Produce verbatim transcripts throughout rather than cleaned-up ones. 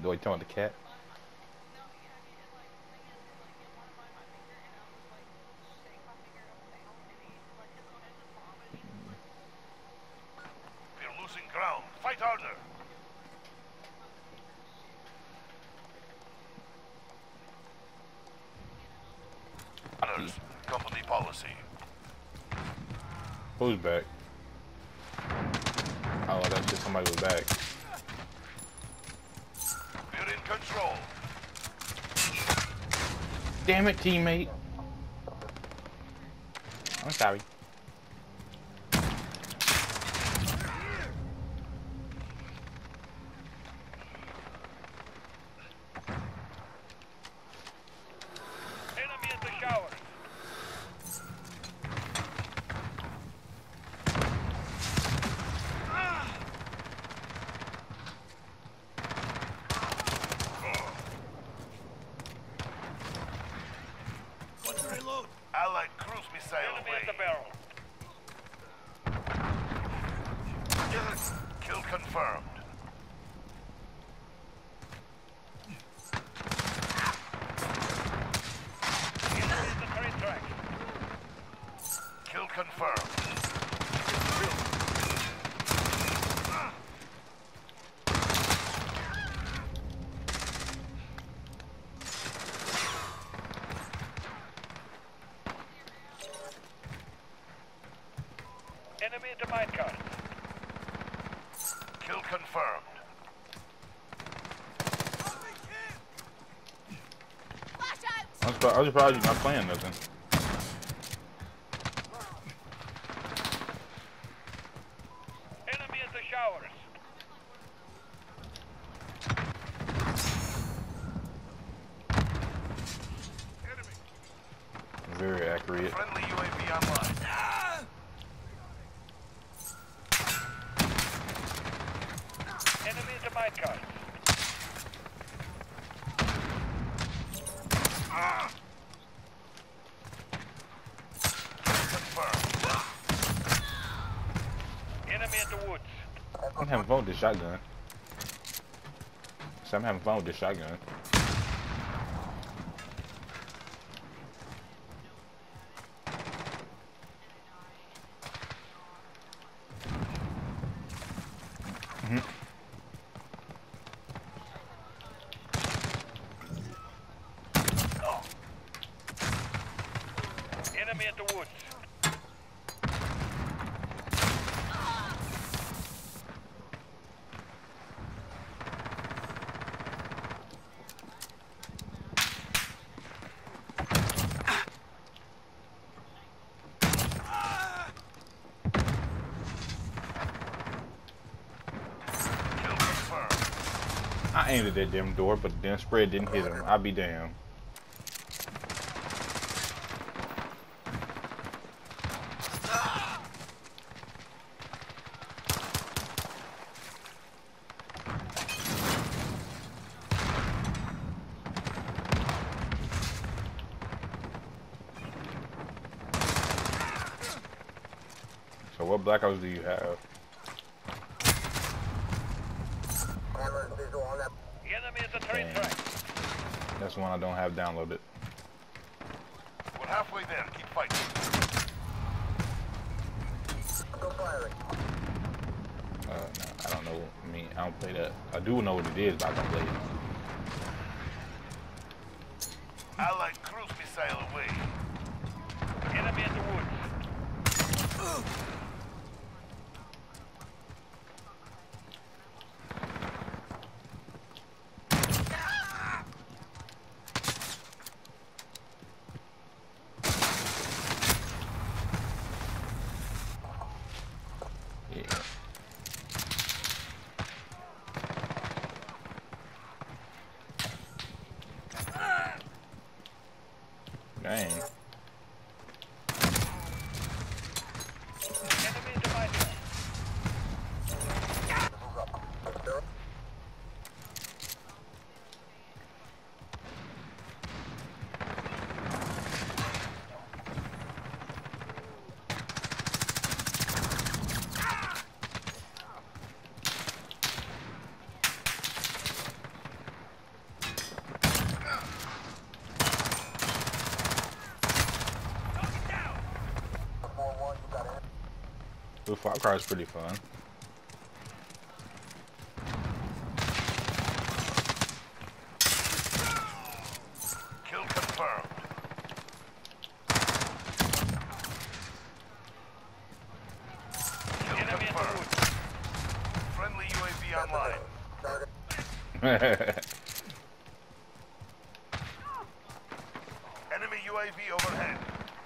Do I talk the cat? We're losing ground. Fight harder. Honors, company policy. Who's back? Oh, that's just somebody was back. We're in control. Damn it, teammate. I'm sorry. Enemy in the showers. Reload. Allied cruise missile enemy away. At the barrel. Kill confirmed. Enemy at the train track. Kill confirmed. Enemy at the minecart. Kill confirmed. I'm surprised, I'm surprised you're not playing nothing. Enemy at the showers. Enemy. Very accurate. Friendly U A V online. Enemy at the minecart. Ah! Confirmed. Enemy at the woods. I'm having fun with this shotgun. So I'm having fun with this shotgun. Mm-hmm. Enemy at the woods. Kill confirmed. I aimed at that damn door, but the damn spread didn't hit him. I'll be damned. So what Black Ops do you have? Enemy at the train Dang. track. That's one I don't have downloaded. We're halfway there. Keep fighting. Go firing. Uh, no, I don't know. I mean, I don't play that. I do know what it is, but I don't play it. Allied cruise missile away. Enemy in the woods. Yeah. Dang. Enemy in the mine. The Far Cry is pretty fun. Kill confirmed. Kill confirmed. Friendly U A V online. Enemy U A V overhead.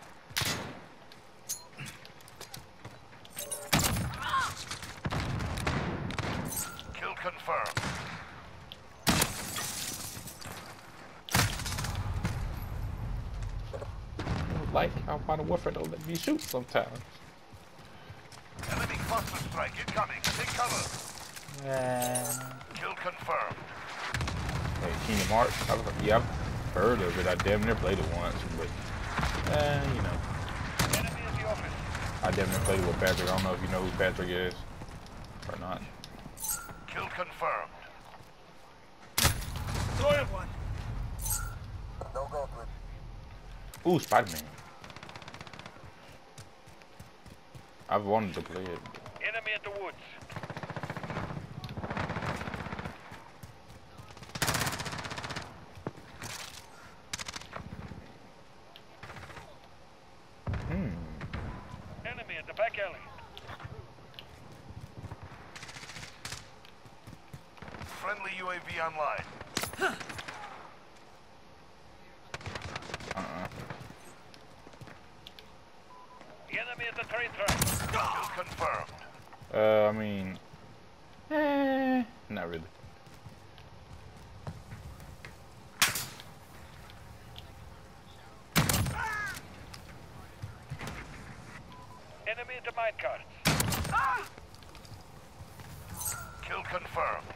Kill confirmed. Like how Modern Warfare don't let me shoot sometimes. Enemy cluster strike incoming. Take cover. Yeah. Kill confirmed. Hey, Kingdom Hearts. I've, yeah, I've heard of it. I damn near played it once, but uh, you know. Enemy in the office. I damn near played it with Patrick. I don't know if you know who Patrick is or not. Kill confirmed. One. No go switch. Ooh, Spider-Man. I've wanted to play it. Enemy at the woods. Hmm. Enemy at the back alley. Friendly U A V online. Uh-uh. The enemy at the train track. Kill confirmed. Uh, I mean, eh, not really. Enemy at the minecart. Kill confirmed.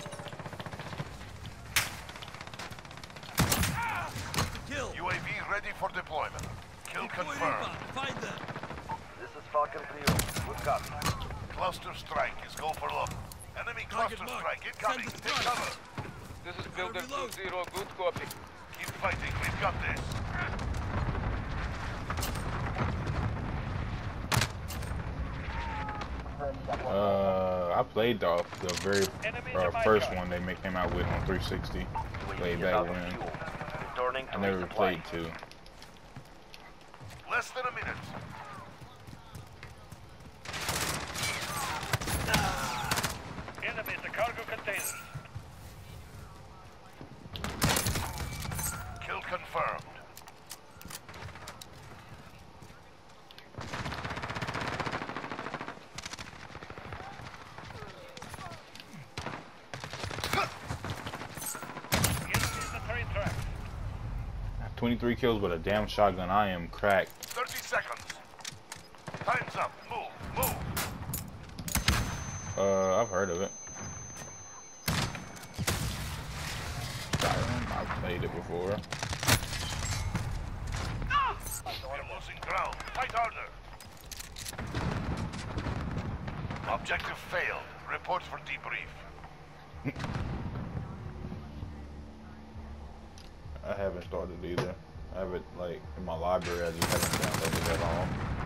Kill. U A V ready for deployment. Kill confirmed. Find them. This is Falcon three. Good copy. Cluster strike is go for look. Enemy cluster Target marked. strike incoming. Send the Take front. cover. This is Gotta Builder reload. two zero, good copy. Keep fighting. We've got this. Uh, I played the the very Enemy uh, in the first minecart. one they make came out with on three sixty. Way back when. Returning I never played two. Less than a minute. Enemy at the cargo containers. Kill confirmed. Enemy at the train tracks. twenty-three kills with a damn shotgun. I am cracked. thirty seconds. Time's up. Move. Move. Uh, I've heard of it. Skyrim, I've played it before. We're losing ground. Fight harder. Objective failed. Report for debrief. I haven't started either. I have it like in my library. I just haven't downloaded it at all.